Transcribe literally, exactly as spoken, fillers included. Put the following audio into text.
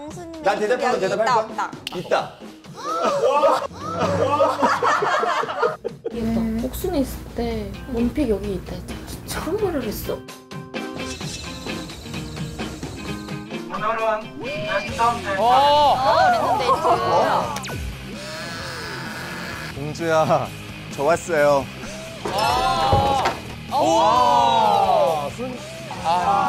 영수님 난 대답하면 여기 대답할 있다 거야? 없다. 있다. 얘가 옥순에 있을 때 원픽 여기 있다 했잖아. 진짜 그런 말을 했어? 오늘은 랜덤 어. 어, 랜덤데이트. 공주야, 저 왔어요. 오. 순. 아.